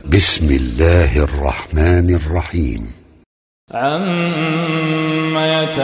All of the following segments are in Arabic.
بسم الله الرحمن الرحيم. عم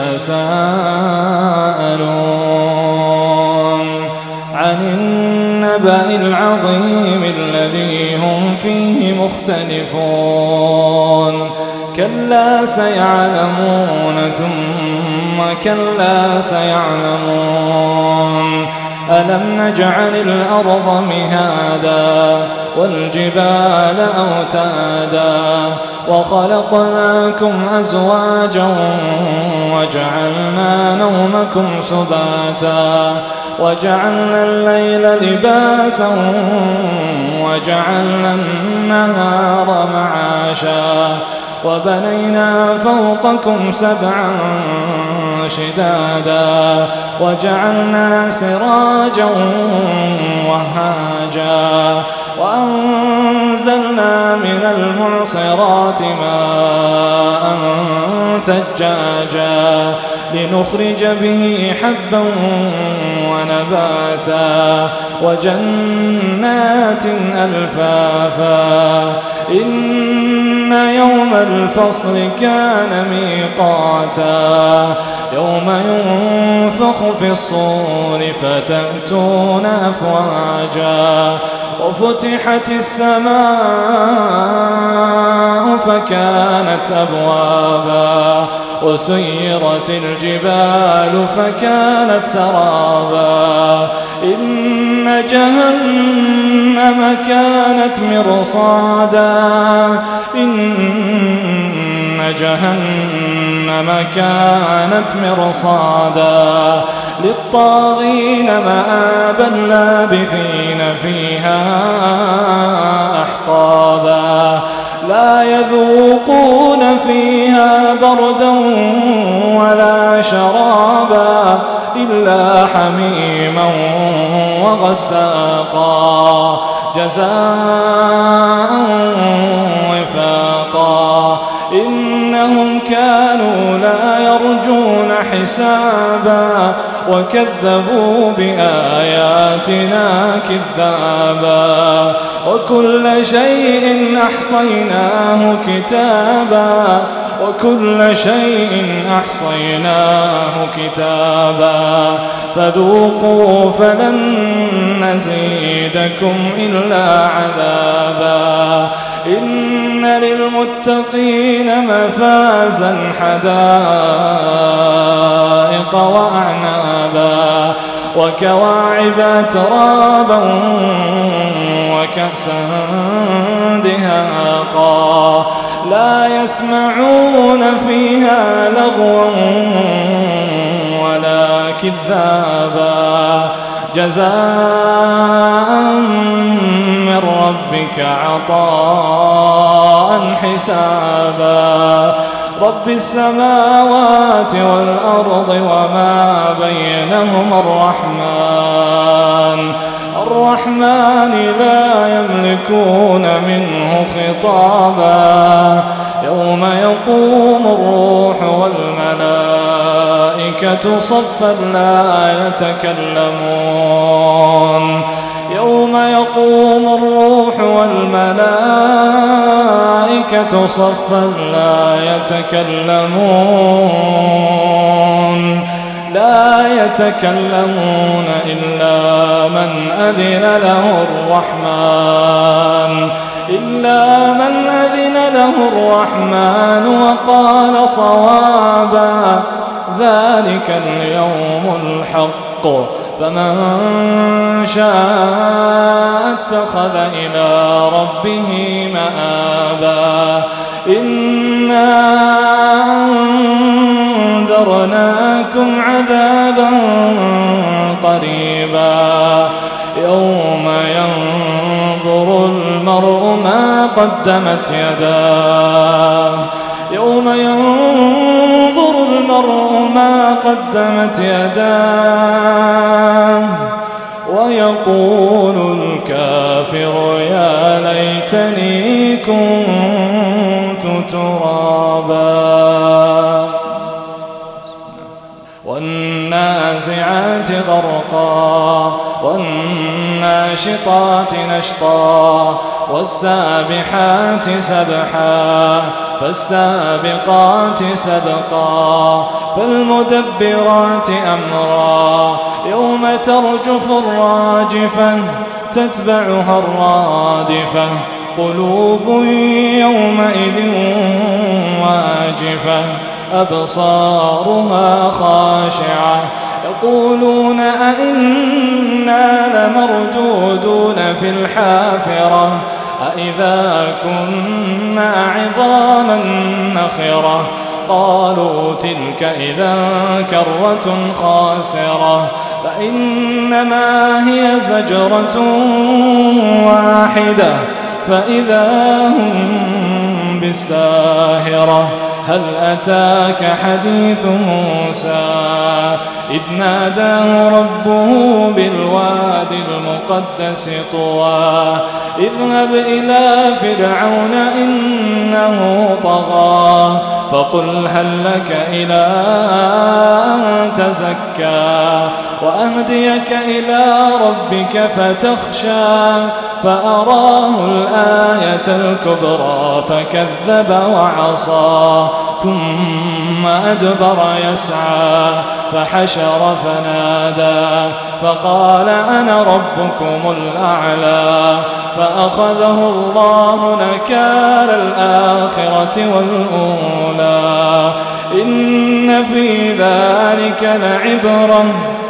يتساءلون عن النبأ العظيم الذي هم فيه مختلفون كلا سيعلمون ثم كلا سيعلمون ألم نجعل الأرض مهادا والجبال أوتادا وخلقناكم أزواجا وجعلنا نومكم سباتا وجعلنا الليل لباسا وجعلنا النهار معاشا وبنينا فوقكم سبعا شدادا وجعلنا سراجا وهاجا وأنزلنا من المعصرات ماء ثجاجا لنخرج به حبا ونباتا وجنات ألفافا إن يوم الفصل كان ميقاتا يوم ينفخ في الصور فتأتون أفواجا وفتحت السماء فكانت أبوابا وسيرت الجبال فكانت سرابا إن جهنم كانت مرصادا إن جهنم كانت مرصادا للطاغين مآبا لابثين فيها أحقابا لا يذوقون فيها بردا ولا شرابا إلا حميما وغساقا جزاء وفاقا إنهم كانوا لا يرجون حسابا وكذبوا بآياتنا كذابا وكل شيء أحصيناه كتابا وكل شيء أحصيناه كتابا فذوقوا فلن نزيدكم إلا عذابا إن للمتقين مفازا حدائق وأعنابا وكواعب أترابا وكأسا دهاقا لا يسمعون فيها لغوا ولا كذابا جزاء من ربك عطاء حسابا رب السماوات والأرض وما بينهما الرحمن لا يملكون منه خطابا يوم يقوم الروح والملائكة صفا لا يتكلمون يوم يقوم الروح والملائكة صفا لا يتكلمون إلا من أذن له الرحمن وقال صوابا ذلك اليوم الحق فمن شاء اتخذ إلى ربه مآبا إنا أنذرناكم عذابا قريبا يوم ينظر المرء ما قدمت يداه ويقول الكافر يا ليتني كنت ترابا والنازعات غرقا والناشطات نشطا والسابحات سبحا فالسابقات سبقا فالمدبرات أمرا يوم ترجف الراجفة تتبعها الرادفة قلوب يومئذ واجفة أبصارها خاشعة يقولون أئنا لمردودون في الحافرة أئذا كنا عظاما نخرة قالوا تلك إذا كرة خاسرة فإنما هي زجرة واحدة فإذا هم بالساهرة هل أتاك حديث موسى إذ ناداه ربه بالواد المقدس طوى اذهب إلى فرعون إنه طغى فقل هل لك إلى أن تزكى وأهديك إلى ربك فتخشى فأراه الآية الكبرى فكذب وعصى ثم أدبر يسعى فحشر فنادى فقال أنا ربكم الأعلى فأخذه الله نكال الآخرة والأولى إن في ذلك لعبرة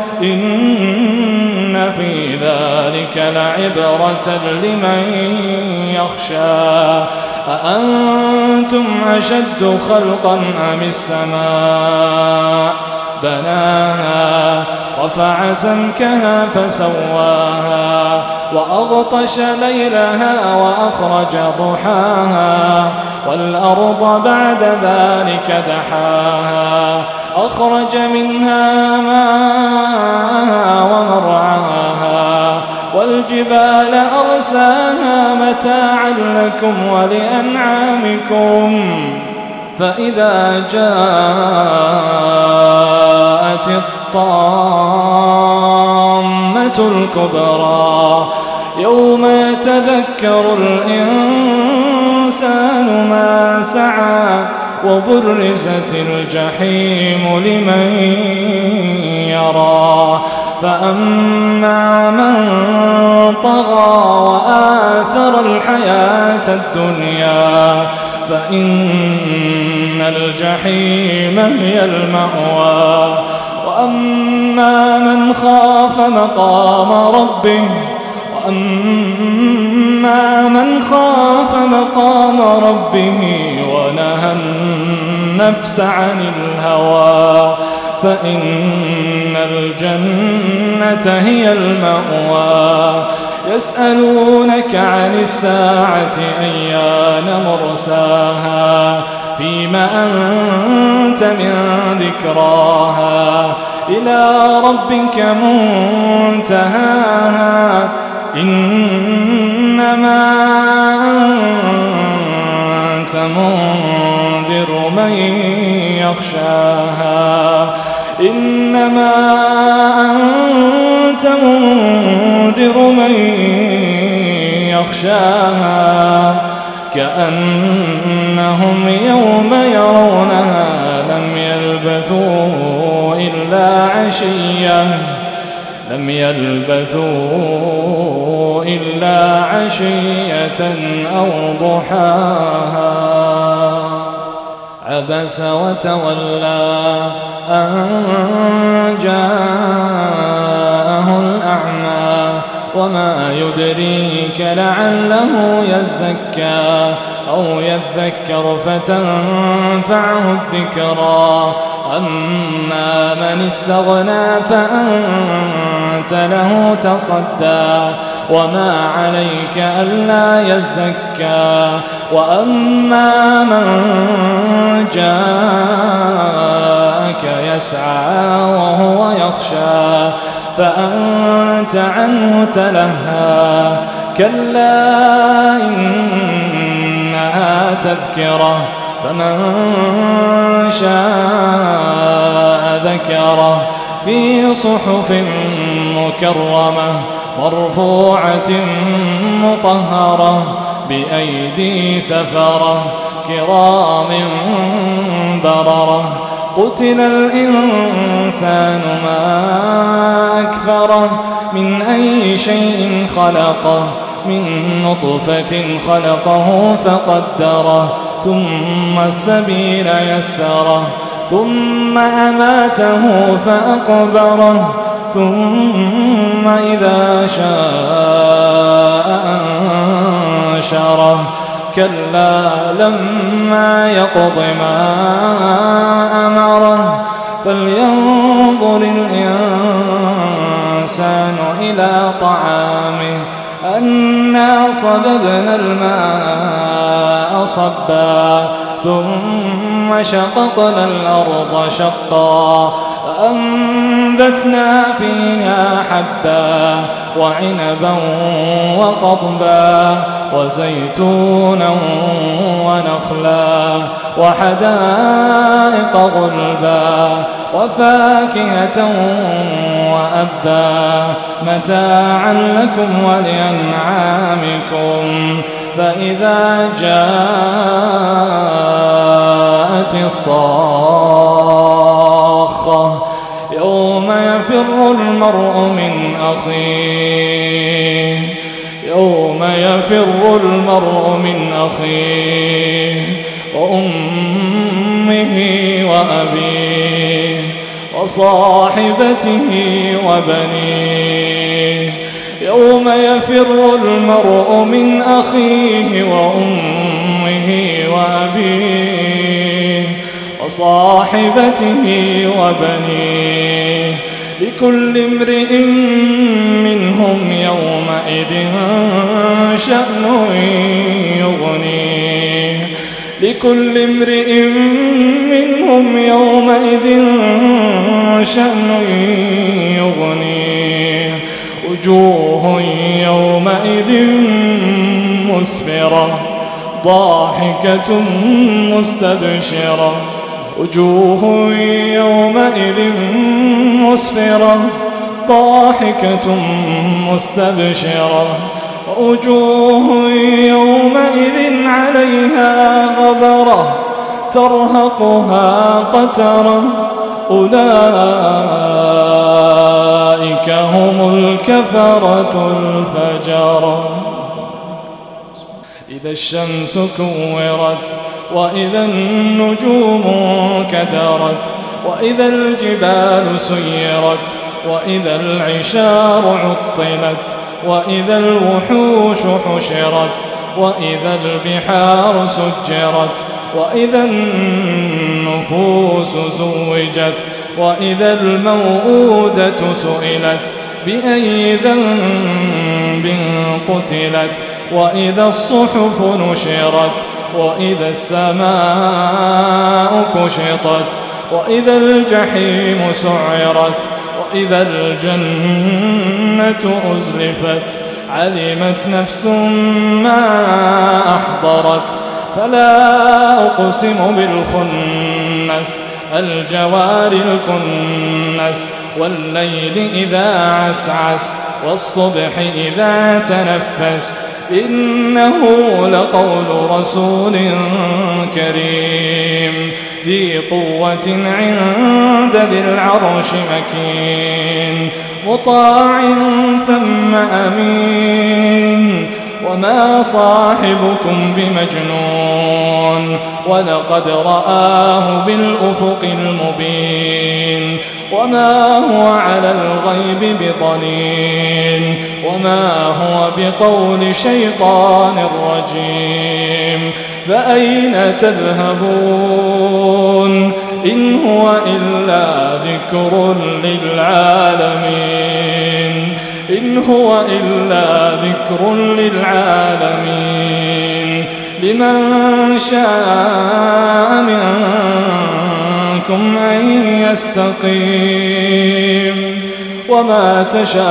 إن في ذلك لعبرة لمن يخشى أأنتم أشد خلقا أم السماء بناها رفع سمكها فسواها وأغطش ليلها وأخرج ضحاها والأرض بعد ذلك دحاها أخرج منها ماءها ومرعاها والجبال أرساها متاعا لكم ولأنعامكم فإذا جاءت الطامة الكبرى يوم يتذكر الإنسان ما سعى وبرزت الجحيم لمن يرى فأما من طغى وآثر الحياة الدنيا فإن الجحيم هي المأوى وأما من خاف مقام ربه ونهى النفس عن الهوى فإن الجنة هي المأوى يسألونك عن الساعة أيان مرساها فيما أنت من ذكراها إلى ربك منتهاها إنما أنت منذر من يخشاها إنما أنت منذر من يخشاها كأنهم يوم يرونها لم يلبثوا إلا عشية أو ضحاها عبس وتولى أن جاءه الأعمى وما يدريك لعله يزكى أو يذكر فتنفعه الذكرى أما من استغنى فأنت له تصدى وما عليك ألا يزكى وأما من جاءك يسعى وهو يخشى فأنت عنه تلهى كلا إنها تذكرة فمن شاء ذكره في صحف مكرمة مرفوعة مطهرة بأيدي سفرة كرام بررة قتل الإنسان ما أكفره من أي شيء خلقه من نطفة خلقه فقدره ثم السبيل يسره ثم أماته فأقبره ثم إذا شاء أنشره كلا لما يقض ما أمره فلينظر الإنسان إلى طعامه أنا صببنا الماء صبا ثم شققنا الأرض شقا فأنبتنا فيها حبا وعنبا وقضبا وزيتونا ونخلا وحدائق غلبا وفاكهة وأبا متاعا لكم ولأنعامكم فإذا جاءت الصاخة يوم يفر المرء من أخيه وأمه وأبيه وصاحبته وبنيه يوم يفر المرء من أخيه وأمه وأبيه وصاحبته وبنيه لكل امرئ منهم يومئذ شأن يغنيه لكل امرئ منهم يومئذ شأن يغنيه وجوه يومئذ مسفرة ضاحكة مستبشرة وجوه يومئذ مسفرة ضاحكة مستبشرة ووجوه يومئذ عليها غبرة ترهقها قترة أولئك هم الكفرة الفجرة إذا الشمس كورت وإذا النجوم كدرت وإذا الجبال سيرت وإذا العشار عطلت وإذا الوحوش حشرت وإذا البحار سجرت وإذا النفوس زوجت وإذا الموءودة سئلت بأي ذنب قتلت وإذا الصحف نشرت وإذا السماء كشطت وإذا الجحيم سعرت وإذا الجنة أزلفت علمت نفس ما أحضرت فلا أقسم بالخنس الجوار الكنس والليل إذا عسعس والصبح إذا تنفس إنه لقول رسول كريم ذي قوة عند ذي العرش مكين مطاع ثم أمين وما صاحبكم بمجنون ولقد رآه بالأفق المبين وما هو على الغيب بضنين وما هو بقول شيطان رجيم فأين تذهبون إن هو إلا ذكر للعالمين إن هو إلا ذكر للعالمين لمن شاء منكم أن يستقيم وما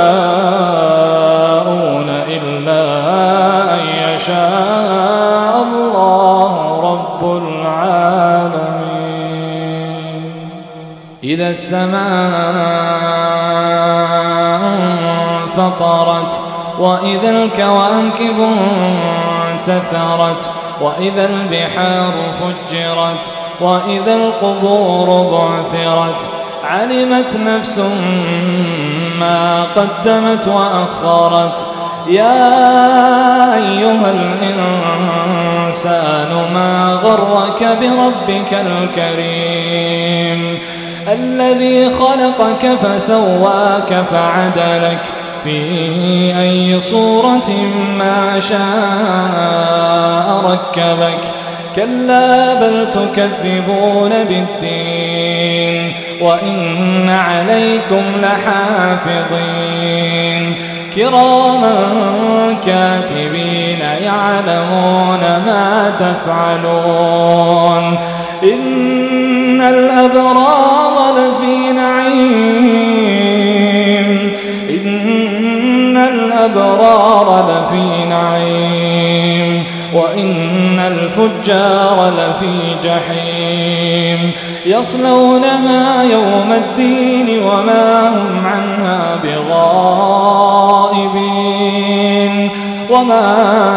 تشاءون إلا أن يشاء الله رب العالمين. إذا السماء فطرت وإذا الكواكب انتثرت وإذا البحار فجرت وإذا القبور بعثرت علمت نفس ما قدمت وأخرت يا أيها الإنسان ما غرك بربك الكريم الذي خلقك فسواك فعدلك في أي صورة ما شاء ركبك كلا بل تكذبون بالدين وإن عليكم لحافظين كراما كاتبين يعلمون ما تفعلون إن الأبرار لفي نعيم إن الأبرار لفي نعيم وإن الفجار لفي جحيم يصلونها يوم الدين وما هم عنها بغائبين وما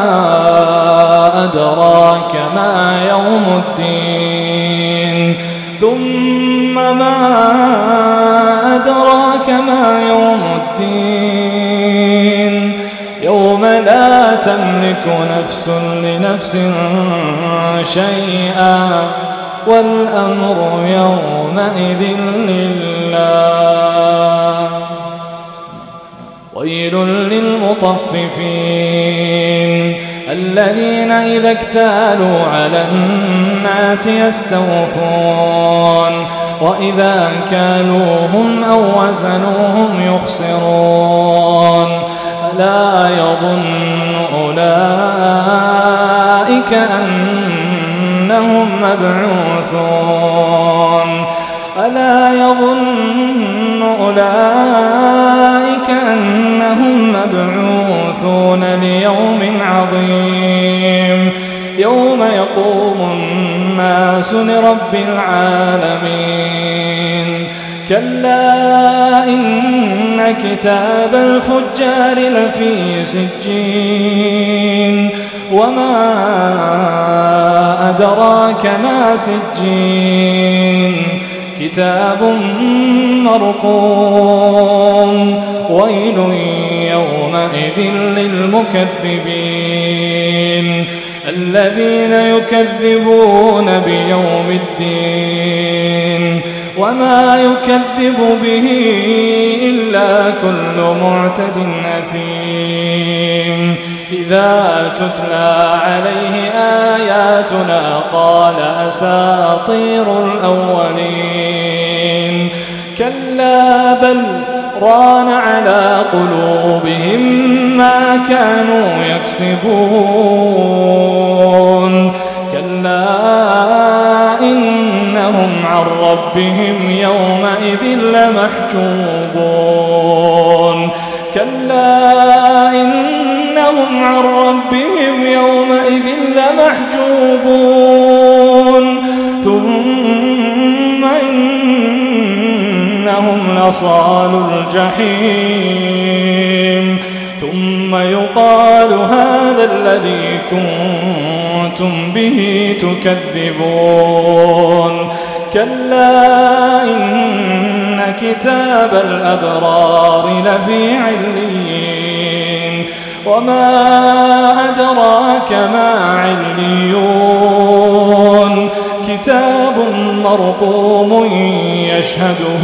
أدراك ما يوم الدين ثم ما أدراك ما يوم الدين يوم لا تملك نفس لنفس شيئا والأمر يومئذ لله ويل للمطففين الذين إذا اكتالوا على الناس يستوفون وإذا كالوهم أو وزنوهم يخسرون ألا يظن أولئك أنهم مبعوثون ألا يظن أولئك أنهم مبعوثون ليوم عظيم يوم يقوم الناس لرب العالمين كلا إن كتاب الفجار لفي سجين وما أدراك ما سجين كتاب مرقوم ويل يومئذ للمكذبين الذين يكذبون بيوم الدين وما يكذب به إلا كل معتد أثيم إذا تتلى عليه آياتنا قال أساطير الأولين كلا بل ران على قلوبهم ما كانوا يكسبون كلا إنهم عن ربهم يومئذ لمحجوبون كلا إنهم عن ربهم يومئذ لمحجوبون ثم إنهم لصال الجحيم ثم يقال هذا الذي كنتم به تكذبون كلا إن كتاب الأبرار لفي عليين وما أدراك ما عليون كتاب مرقوم يشهده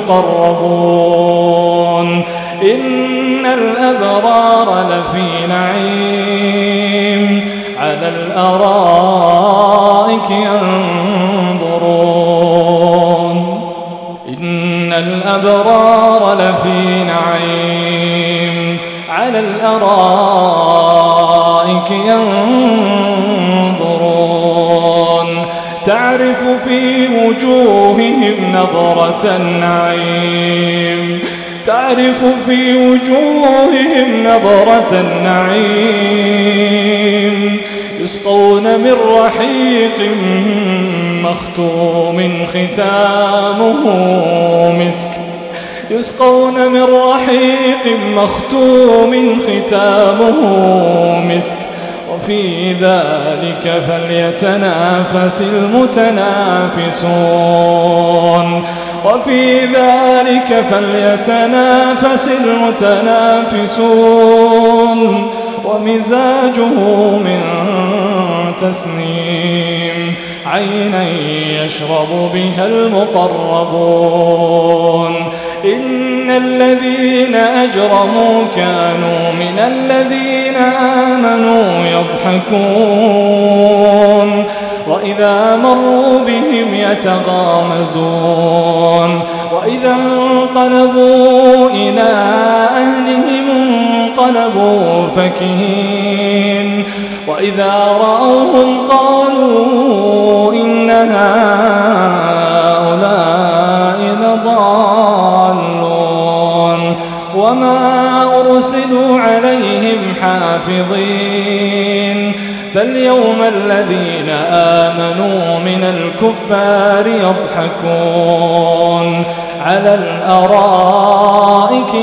المقربون إن الأبرار لفي نعيم على الأرائك ينظرون إن الأبرار لفي نعيم على الأرائك ينظرون تعرف في وجوههم نظرة النعيم تعرف في وجوههم نظرة النعيم يسقون من رحيق مختوم ختامه مسك يسقون من رحيق مختوم ختامه مسك وفي ذلك فليتنافس المتنافسون وفي ذلك فليتنافس المتنافسون ومزاجه من تسنيم عينا يشرب بها المقربون إن الذين أجرموا كانوا من الذين آمنوا يضحكون وإذا مروا بهم يتغامزون وإذا انقلبوا إلى أهلهم انقلبوا فكهين وإذا رأوهم قالوا إن هؤلاء لضالون وما أرسلوا عليهم حافظين فاليوم الذين آمنوا من الكفار يضحكون على الأرائك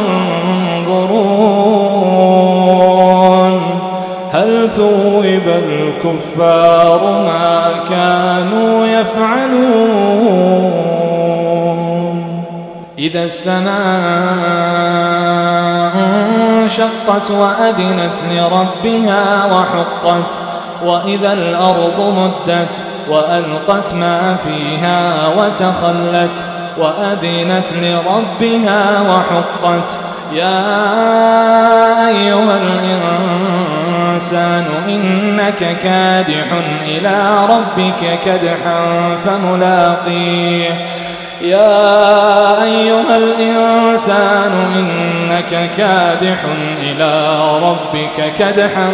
ينظرون هل ثوب الكفار ما كانوا يفعلون إذا السماء انشقت وأذنت لربها وحقت وإذا الأرض مدت وألقت ما فيها وتخلت وأذنت لربها وحقت يا أيها الإنسان إنك كادح إلى ربك كدحا فملاقيه يا أيها الإنسان إنك كادح إلى ربك كدحا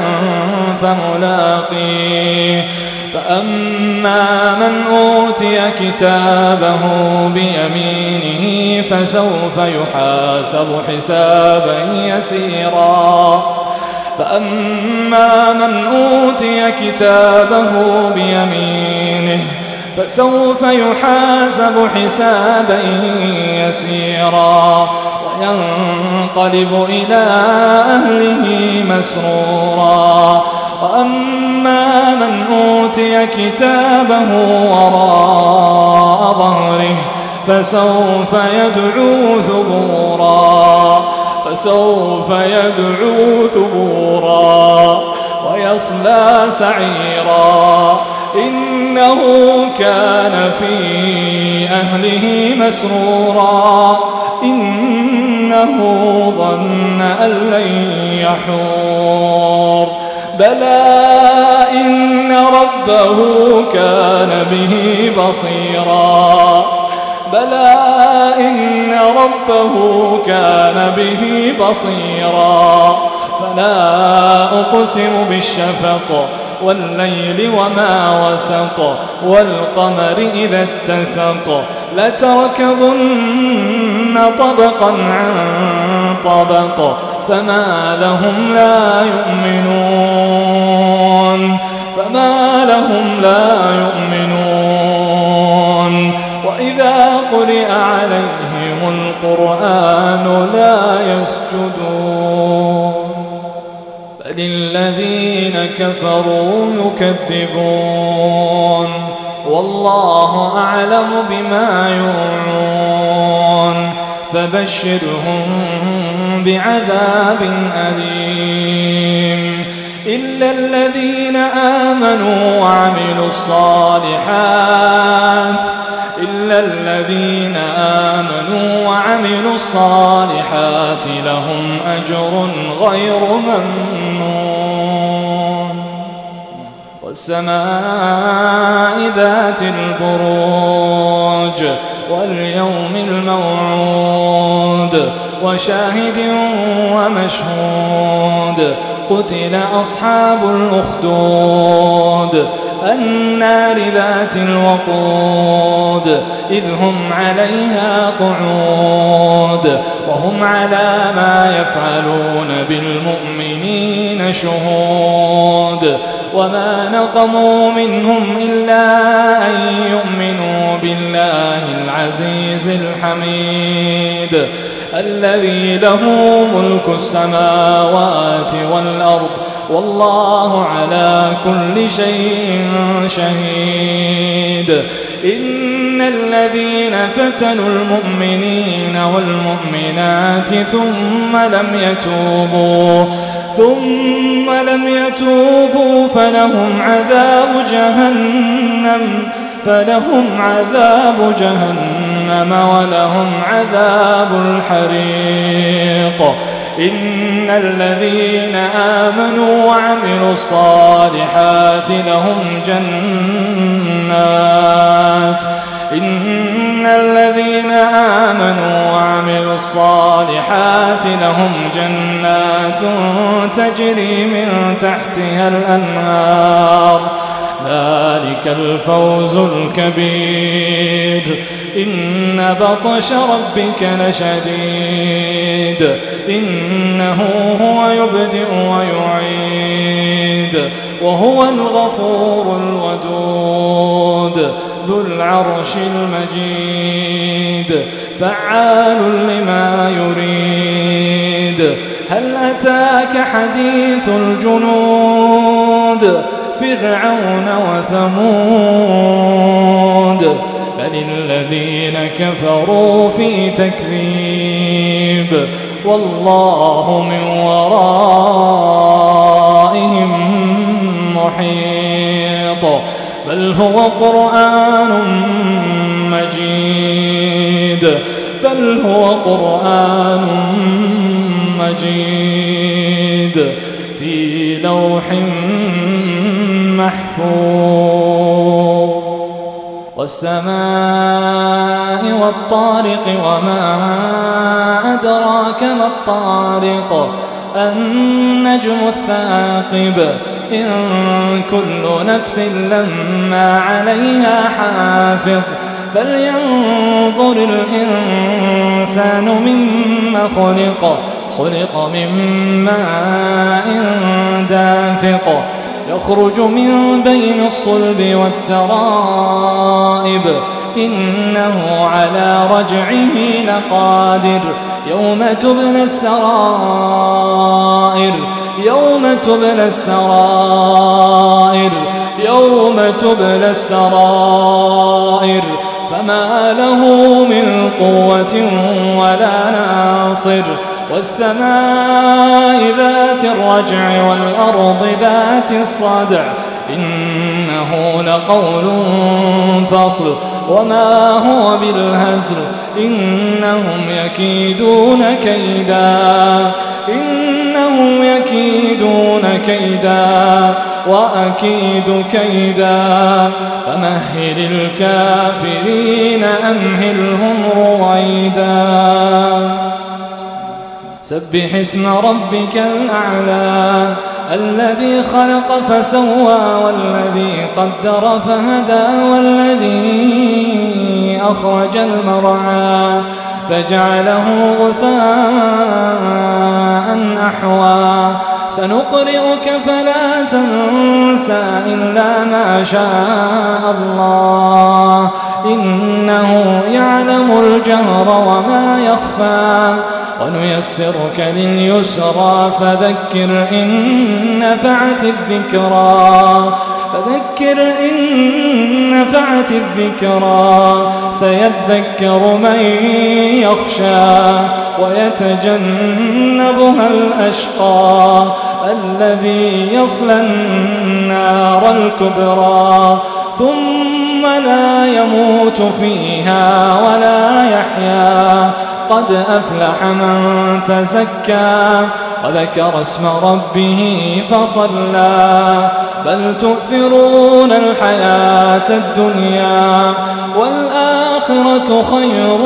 فملاقيه فأما من أوتي كتابه بيمينه فسوف يحاسب حسابا يسيرا فأما من أوتي كتابه بيمينه فسوف يحاسب حسابا يسيرا وينقلب إلى أهله مسرورا وأما من أوتي كتابه وراء ظهره فسوف يدعو ثبورا ويصلى سعيرا إنه كان في أهله مسرورا إنه ظن أن لن يحور بلى إن ربه كان به بصيرا فلا أقسم بالشفق والليل وما وسق والقمر إذا اتسق لتركبن طبقا عن طبق فما لهم لا يؤمنون وإذا قرئ عليهم القرآن لا يسجدون بل الذين كفروا يكذبون والله أعلم بما يوعون فبشرهم بعذاب أليم إلا الذين آمنوا وعملوا الصالحات لهم أجر غير ممنون والسماء ذات البروج واليوم الموعود وشاهد ومشهود قتل أصحاب الأخدود النار ذات الوقود إذ هم عليها قعود وهم على ما يفعلون بالمؤمنين شهود وما نقموا منهم إلا أن يؤمنوا بالله العزيز الحميد الذي له ملك السماوات والأرض والله على كل شيء شهيد. إن الذين فتنوا المؤمنين والمؤمنات ثم لم يتوبوا فلهم عذاب جهنم ولهم عذاب الحريق. إن الذين آمنوا وعملوا الصالحات لهم جنات تجري من تحتها الأنهار، ذلك الفوز الكبير. إن بطش ربك لشديد، إنه هو يبدئ ويعيد، وهو الغفور الودود ذو العرش المجيد، فعال لما يريد. هل أتاك حديث الجنود فرعون وثمود بل الذين كفروا في تكذيب والله من ورائهم محيط. بل هو قرآن مجيد في لوح محفوظ. والسماء والطارق وما أدراك ما الطارق النجم الثاقب. إن كل نفس لما عليها حافظ. فلينظر الإنسان مما خلق من ماء دافق يخرج من بين الصلب والترائب. إنه على رجعه لقادر. يوم تبلى السرائر فما له من قوة ولا ناصر. والسماء ذات الرجع والأرض ذات الصدع إنه لقول فصل وما هو بالهزل. إنهم يكيدون كيدا وأكيد كيدا. فمهل الكافرين أمهلهم رويدا. سبح اسم ربك الأعلى الذي خلق فسوى والذي قدر فهدى والذي أخرج المرعى فجعله غثاء أحوى. سنقرئك فلا تنسى إلا ما شاء الله إنه يعلم الجهر وما يخفى. ونيسرك لليسرى فذكر إن نفعت الذكرى سيذكر من يخشى ويتجنبها الأشقى الذي يصلى النار الكبرى ثم لا يموت فيها ولا يحيا. قد أفلح من تزكى وذكر اسم ربه فصلى. بل تؤثرون الحياة الدنيا والآخرة خير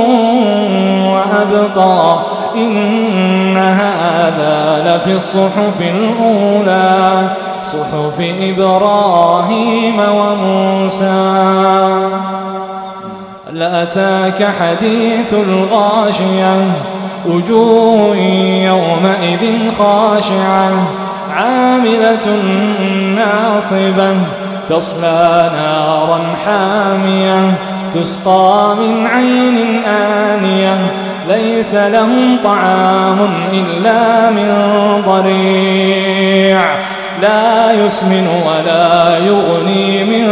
وأبقى. إن هذا لفي الصحف الأولى صحف إبراهيم وموسى. لأتاك حديث الغاشية وجوه يومئذ خاشعة عاملة ناصبة تصلى نارا حامية تسقى من عين آنية ليس لهم طعام إلا من ضريع لا يسمن ولا يغني من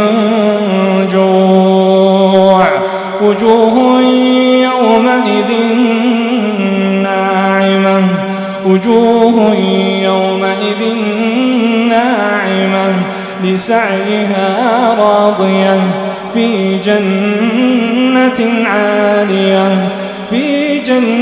جوع وجوه يومئذ ناعمة وجوه يومئذ ناعمة لسعيها راضية في جنة عالية في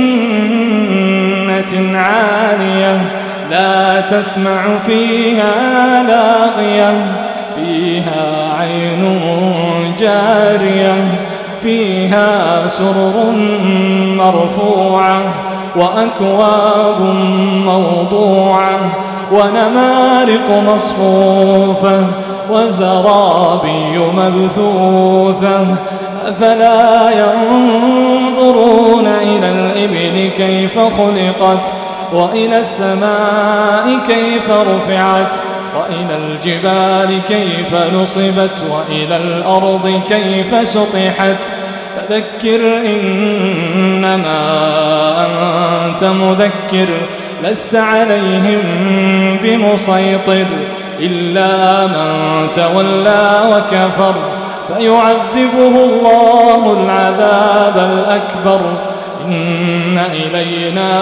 جنة عالية لا تسمع فيها لاغية فيها عين جارية فيها سرر مرفوعة وأكواب موضوعة ونمارق مصفوفة وزرابي مبثوثة أفلا ينظرون إلى الإبل كيف خلقت وإلى السماء كيف رفعت وإلى الجبال كيف نصبت وإلى الأرض كيف سطحت فذكر إنما أنت مذكر لست عليهم بمسيطر إلا من تولى وكفر فيعذبه الله العذاب الأكبر إن إلينا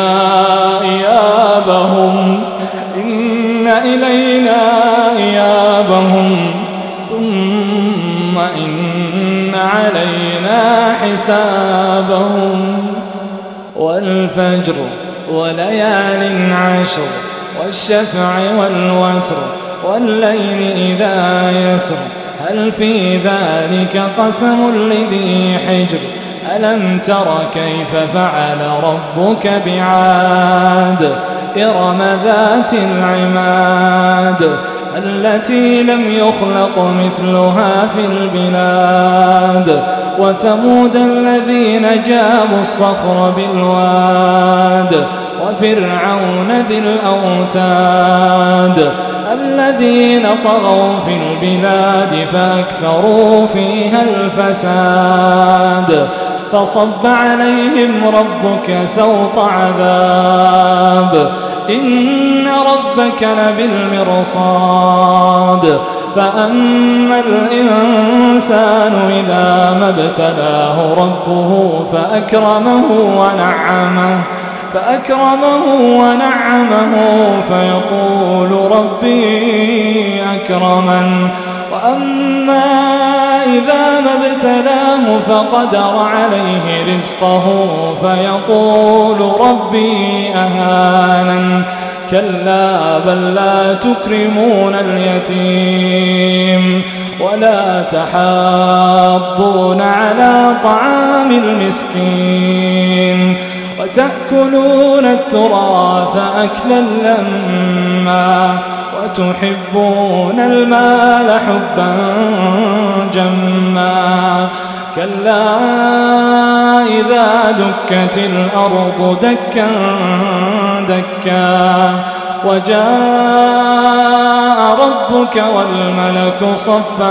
إيابهم ثم إن علينا حسابهم والفجر وليال عشر والشفع والوتر والليل إذا يسر هل في ذلك قسم لذي حجر ألم تر كيف فعل ربك بعاد إرم ذات العماد التي لم يخلق مثلها في البلاد وثمود الذين جابوا الصخر بالواد وفرعون ذي الأوتاد الذين طغوا في البلاد فأكثروا فيها الفساد فصب عليهم ربك سوط عذاب إن ربك لبالمرصاد فأما الإنسان إذا ما ابتلاه ربه فأكرمه ونعمه فيقول ربي أكرمن وأما إذا ما ابتلاه فقدر عليه رزقه فيقول ربي أهانن كلا بل لا تكرمون اليتيم ولا تحاضون على طعام المسكين وتأكلون التراث أكلا لما وتحبون المال حبا جما كلا إذا دكت الأرض دكا دكا وجاء ربك والملك صفا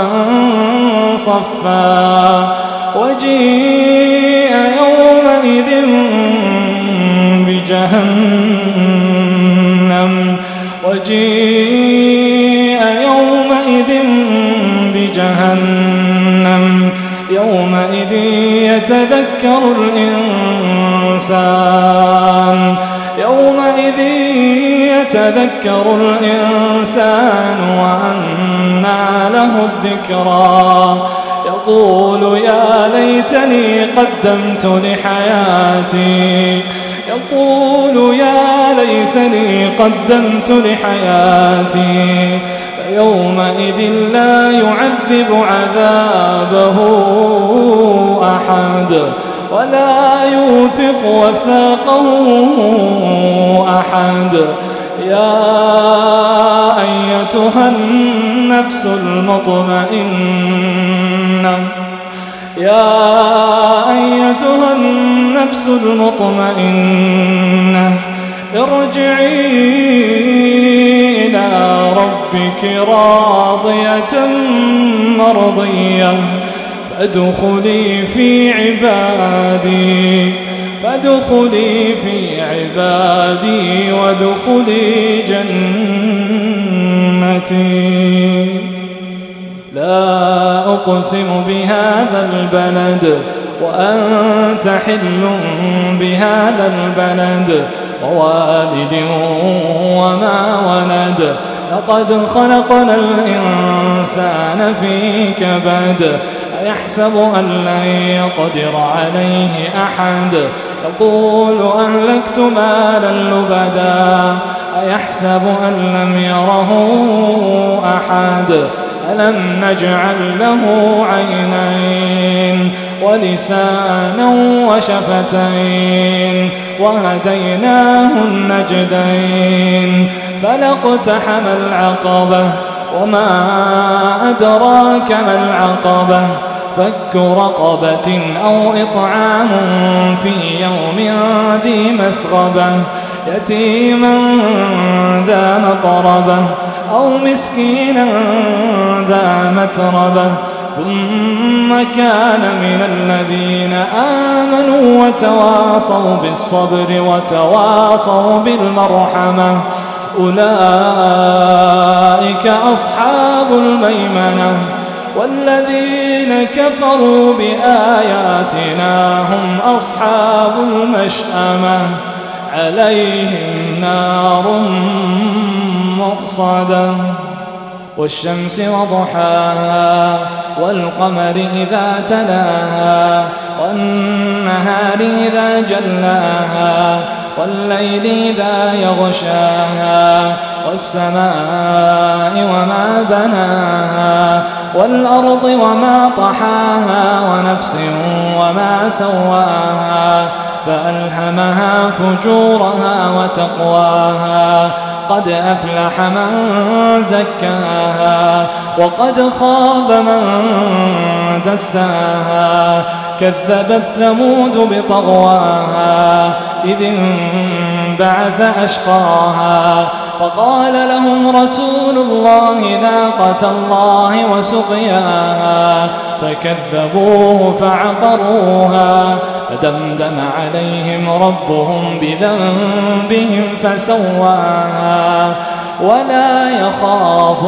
صفا وجيء يومئذ بجهنم يومئذ يتذكر الإنسان وأنى له الذكرى يقول يا ليتني قدمت لحياتي فيومئذ لا يعذب عذابه أحد ولا يوثق وثاقه أحد يا أيتها النفس المطمئنة ارجعي إلى ربك راضية مرضية فادخلي في عبادي فادخلي في عبادي وادخلي جنتي. لا أقسم بهذا البلد وأنت حل بهذا البلد ووالد وما ولد. لقد خلقنا الإنسان في كبد. أيحسب أن لن يقدر عليه أحد. يقول أهلكت مالا لبدا. أيحسب أن لم يره أحد. ألم نجعل له عينين ولسانا وشفتين وهديناه النجدين. فلاقتحم العقبة وما أدراك ما العقبة. فك رقبة أو إطعام في يوم ذي مسغبة يتيما ذا مقربة أو مسكينا ذا متربة. ثم كان من الذين آمنوا وتواصوا بالصبر وتواصوا بالمرحمة أولئك أصحاب الميمنة. والذين كفروا بآياتنا هم أصحاب المشأمة عليهم نار مؤصدة. والشمس وضحاها والقمر إذا تلاها والنهار إذا جلاها والليل إذا يغشاها والسماء وما بناها والأرض وما طحاها ونفس وما سواها فألهمها فجورها وتقواها. قد أفلح من زكاها وقد خاب من دساها. كذبت ثمود بطغواها إذ انبعث أشقاها. فقال لهم رسول الله ناقة الله وسقياها. فكذبوه فعقروها فدمدم عليهم ربهم بذنبهم فسواها ولا يخاف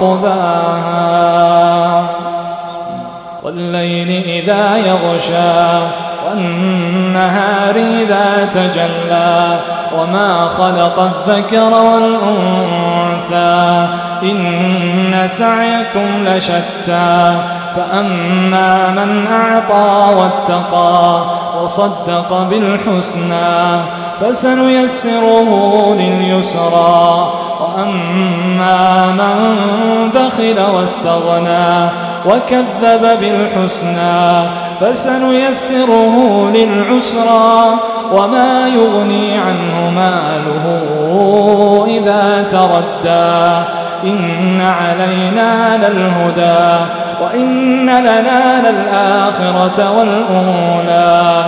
عقباها. والليل إذا يغشى والنهار إذا تجلى وما خلق الذكر والأنثى إن سعيكم لشتى. فأما من أعطى واتقى وصدق بالحسنى فسنيسره لليسرى. وأما من بخل واستغنى وكذب بالحسنى فسنيسره للعسرى. وما يغني عنه ماله إذا تردى. إن علينا للهدى وإن لنا للآخرة والأولى.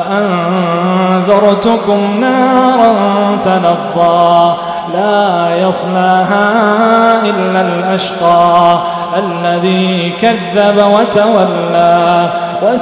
فأنذرتكم نارا تلظى لا يصلاها إلا الأشقى الذي كذب وتولى.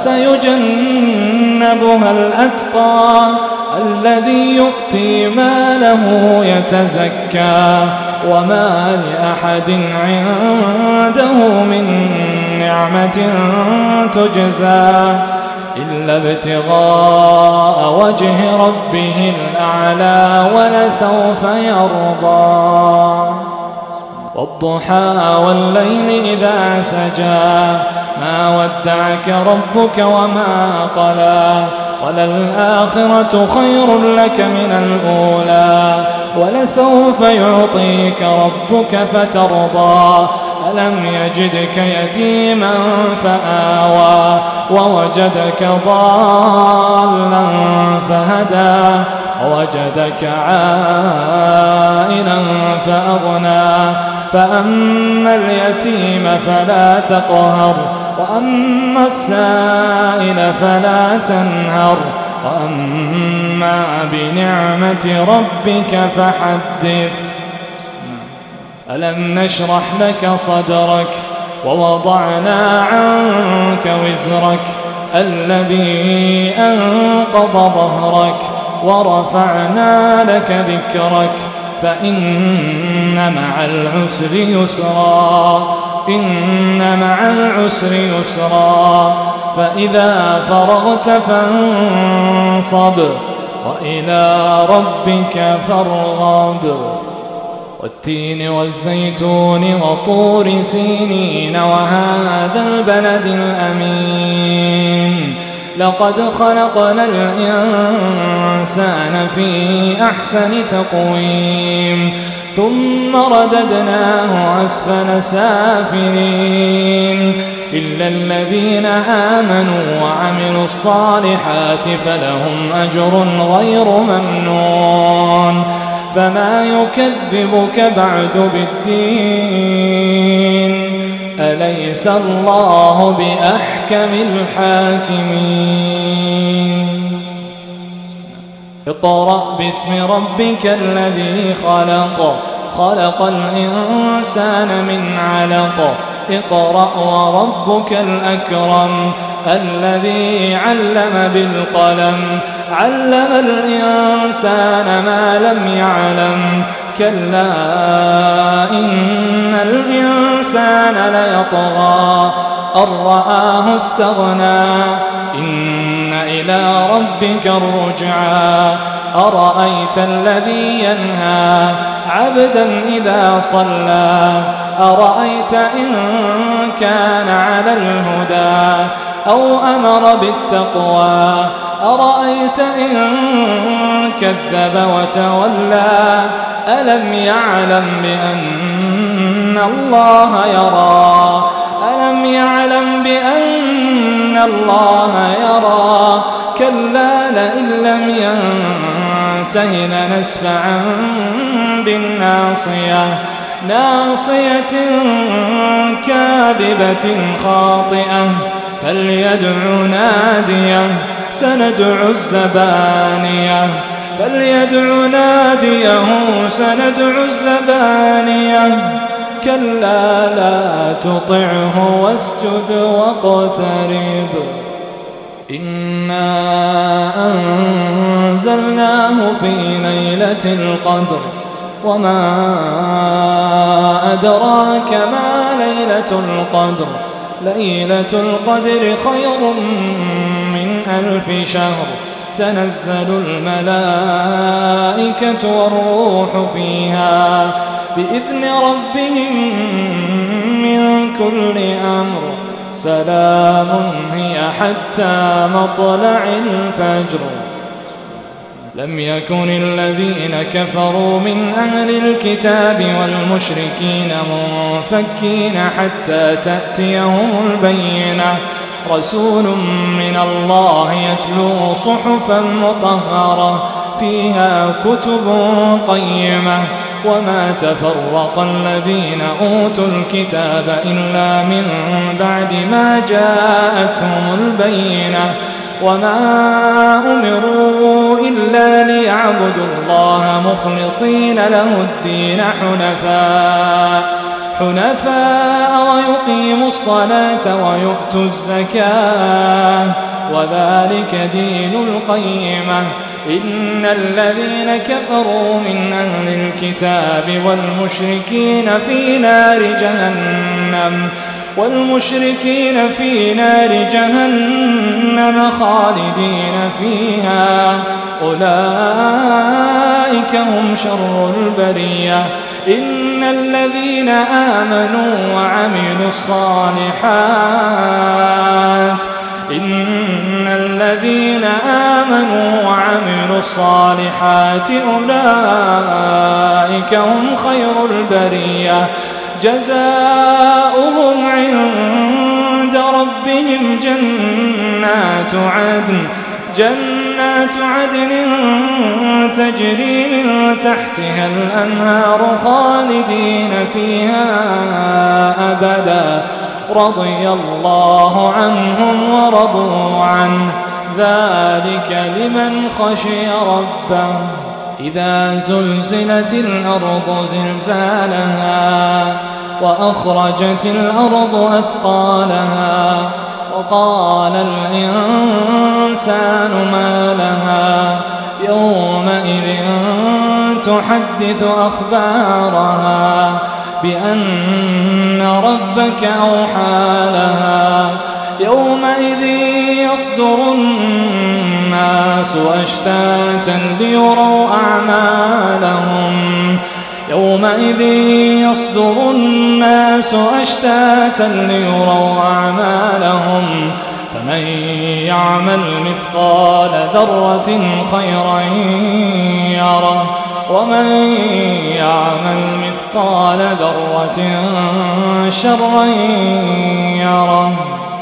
وسيجنبها الأتقى الذي يؤتي ماله يتزكى. وما لأحد عنده من نعمة تجزى إلا ابتغاء وجه ربه الأعلى ولسوف يرضى. والضحى والليل إذا سجى ما ودعك ربك وما قلى. وللآخرة خير لك من الأولى ولسوف يعطيك ربك فترضى. ألم يجدك يتيما فآوى ووجدك ضالا فهدى ووجدك عائلا فأغنى. فأما اليتيم فلا تقهر وأما السائل فلا تنهر وأما بنعمة ربك فحدث. ألم نشرح لك صدرك ووضعنا عنك وزرك الذي أنقض ظهرك ورفعنا لك ذكرك فإن مع العسر يسرا إن مع العسر يسرا فإذا فرغت فانصب وإلى ربك فارغب والتين والزيتون وطور سينين وهذا البلد الأمين لقد خلقنا الإنسان في أحسن تقويم ثم رددناه أسفل سافلين إلا الذين آمنوا وعملوا الصالحات فلهم أجر غير ممنون فما يكذبك بعد بالدين أليس الله بأحكم الحاكمين اقرأ باسم ربك الذي خلق الإنسان من علق اقرأ وربك الأكرم الذي علم بالقلم علم الإنسان ما لم يعلم كلا إن الإنسان ليطغى أن رآه استغنى إن إلى ربك الرجعى أرأيت الذي ينهى عبدا إذا صلى أرأيت إن كان على الهدى أو أمر بالتقوى أرأيت إن كذب وتولى ألم يعلم بأن الله يرى ألم يعلم بأن الله يرى كلا لئن لم ينته لنسفعا بالناصية ناصية كاذبة خاطئة فليدع ناديه سندع الزبانية فليدع ناديه سندع الزبانية كلا لا تطعه واسجد واقترب إنا أنزلناه في ليلة القدر وما أدراك ما ليلة القدر ليلة القدر خير من 1000 شهر تنزل الملائكة والروح فيها بإذن ربهم من كل أمر سلام هي حتى مطلع الفجر لم يكن الذين كفروا من أهل الكتاب والمشركين منفكين حتى تأتيهم البينة رسول من الله يتلو صحفا مطهرة فيها كتب قيمة وما تفرق الذين أوتوا الكتاب إلا من بعد ما جاءتهم البينة وما أمروا إلا ليعبدوا الله مخلصين له الدين حنفاء ويقيموا الصلاة ويؤتوا الزكاة وذلك دين القيمة إن الذين كفروا من أهل الكتاب والمشركين في نار جهنم خالدين فيها أولئك هم شر البرية إن الذين آمنوا وعملوا الصالحات أولئك هم خير البرية جزاؤهم عند ربهم جنات عدن تجري من تحتها الأنهار خالدين فيها أبدا رضي الله عنهم ورضوا عنه ذلك لمن خشي ربه إذا زلزلت الأرض زلزالها وأخرجت الأرض أثقالها وقال الإنسان ما لها يومئذ تحدث أخبارها بأن ربك أوحى لها يومئذ يصدر الناس أشتاتا ليروا أعمالهم يومئذ يصدر الناس أشتاتا ليروا أعمالهم فمن يعمل مثقال ذرة خيرا يره ومن يعمل مثقال ذرة شرا يره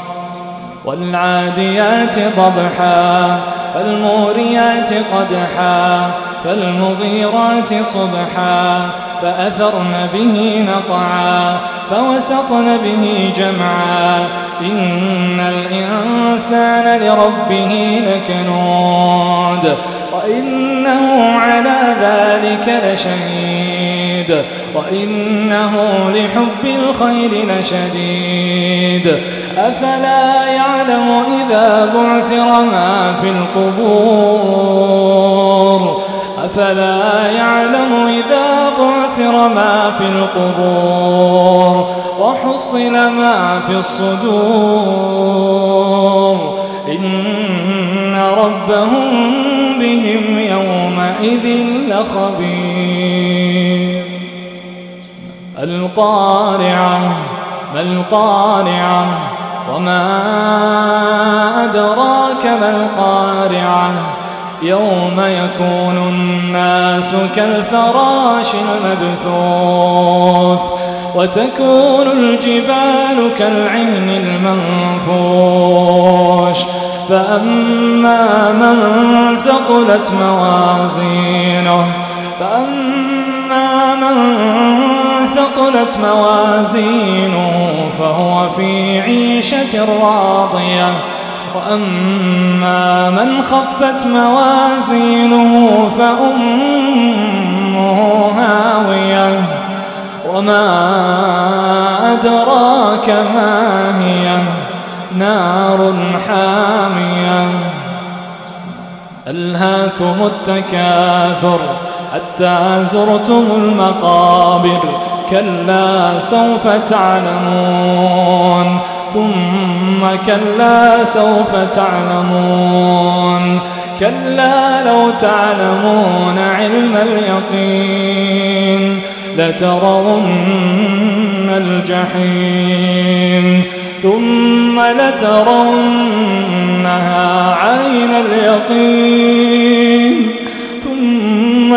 والعاديات ضبحا فالموريات قدحا فالمغيرات صبحا فأثرن به نقعا فوسطن به جمعا إن الإنسان لربه لكنود وإنه على ذلك لشهيد وإنه لحب الخير لشديد أفلا يعلم إذا بعثر ما في القبور أفلا يعلم إذا بعثر ما في القبور وحصل ما في الصدور إن ربهم بهم يومئذ لخبير القارعة ما القارعة وما أدراك ما القارعة يوم يكون الناس كالفراش المبثوث وتكون الجبال كالعهن المنفوش فأما من ثقلت موازينه فهو في عيشة راضية وأما من خفت موازينه فأمه هاوية وما أدراك ما هي نار حامية ألهاكم التكاثر حتى زرتم المقابر كلا سوف تعلمون ثم كلا سوف تعلمون كلا لو تعلمون علم اليقين لترون الجحيم ثم لترونها عين اليقين ثم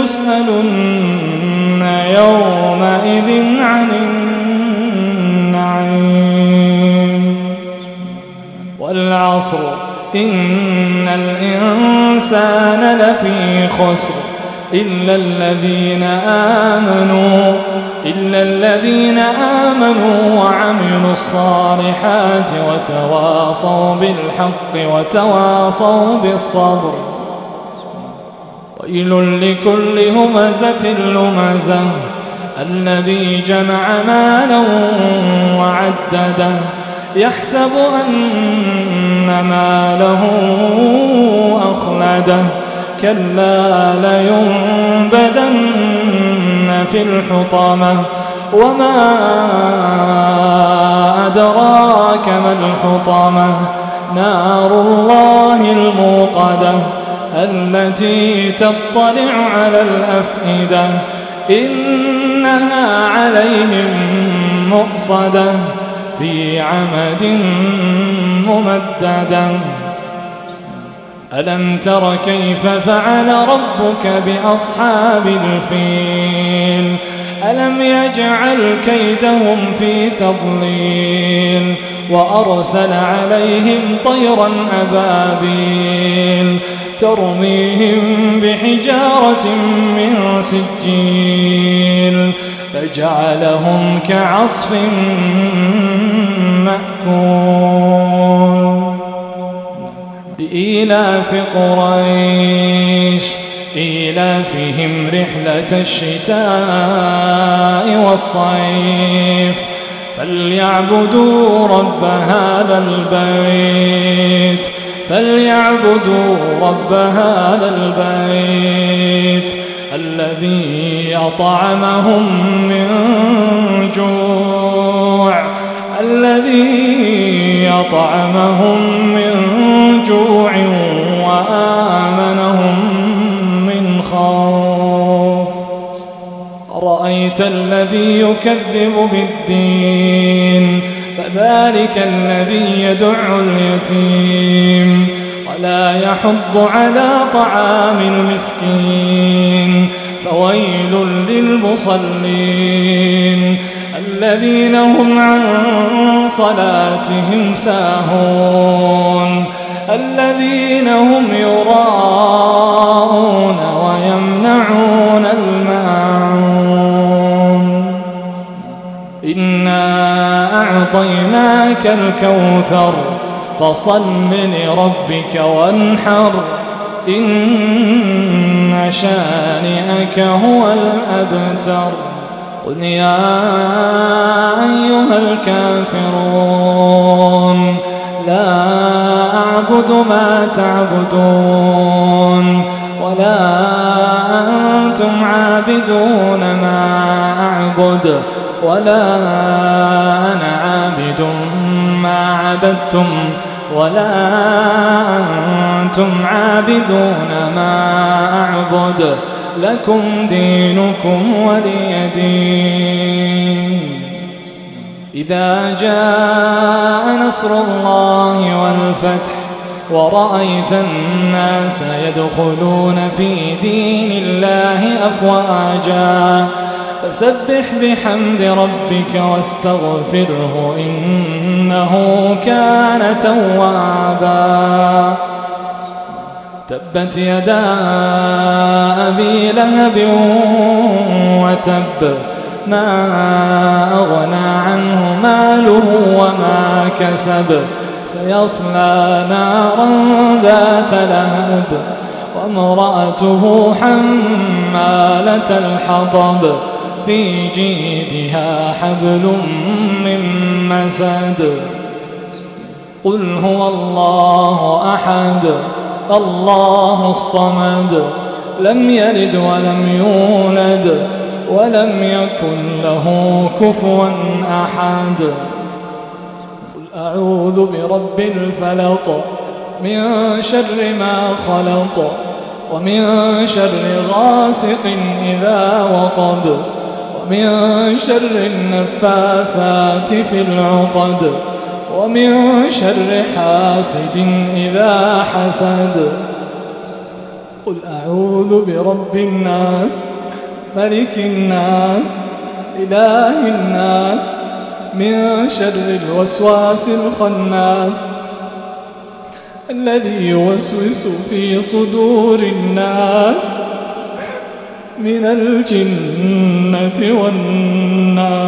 لتسألن يومئذ عن النعيم والعصر إن الإنسان لفي خسر إلا الذين آمنوا وعملوا الصالحات وتواصوا بالحق وتواصوا بالصبر ويل لكل همزة لمزة الذي جمع مالا وعدده يحسب أن ماله أخلده كلا لينبذن في الحطمة وما أدراك ما الحطمة نار الله الموقدة التي تطلع على الأفئدة إنها عليهم مؤصدة في عمد ممددة ألم تر كيف فعل ربك بأصحاب الفيل ألم يجعل كيدهم في تضليل وأرسل عليهم طيرا أبابيل ترميهم بحجارة من سجيل فجعلهم كعصف مأكول لإيلاف قريش إيلافهم رحلة الشتاء والصيف فليعبدوا رب هذا البيت الذي أطعمهم من جوع وآمنهم من خوف. أرأيت الذي يكذب بالدين فذلك الذي يدع اليتيم ولا يحض على طعام المسكين. فويل للمصلين الذين هم عن صلاتهم ساهون الذين هم يراءون ويمنعون الماعون. إنا أعطيناك الكوثر فصل لربك وانحر إن شانئك هو الأبتر. قل يا أيها الكافرون لا أعبد ما تعبدون ولا أنتم عابدون ما أعبد ولا أنا عابد ما عبدتم ولا أنتم عابدون ما أعبد لكم دينكم ولي دين. إذا جاء نصر الله والفتح ورأيت الناس يدخلون في دين الله أفواجا فسبح بحمد ربك واستغفره إنه كان توابا. تبت يدا أبي لهب وتب ما أغنى عنه ماله وما كسب سيصلى نارا ذات لهب وامرأته حمالة الحطب في جيدها حبل من مسد. قل هو الله أحد الله الصمد لم يلد ولم يولد ولم يكن له كفوا أحد. قل أعوذ برب الفلق من شر ما خلق ومن شر غاسق إذا وقب ومن شر النفاثات في العقد ومن شر حاسد إذا حسد. قل أعوذ برب الناس ملك الناس إله الناس من شر الوسواس الخناس الذي يوسوس في صدور الناس من الجنة والناس.